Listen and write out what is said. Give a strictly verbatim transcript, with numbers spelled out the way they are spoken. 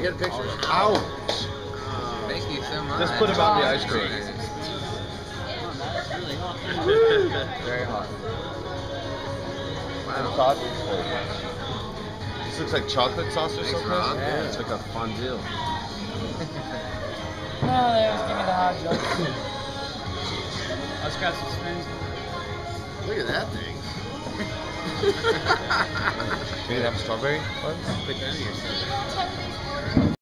get a picture? Ouch! Thank you so much. Just put him on the ice cream. Very hot. Wow. Sausage flavor. This looks like chocolate sauce or Thanks, something. Rob. Yeah, it's like a fondue. No, they always give me the hot junk. I'll scratch some spins. Look at that thing. Can you have a strawberry one? Put that in your